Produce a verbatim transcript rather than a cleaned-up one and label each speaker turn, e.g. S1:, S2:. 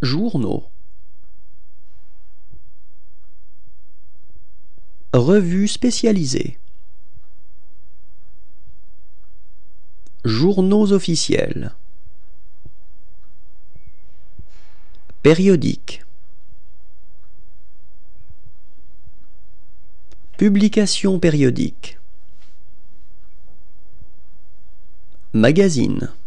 S1: Journaux. Revues spécialisées. Journaux officiels. Périodiques. Publications périodiques. Magazine.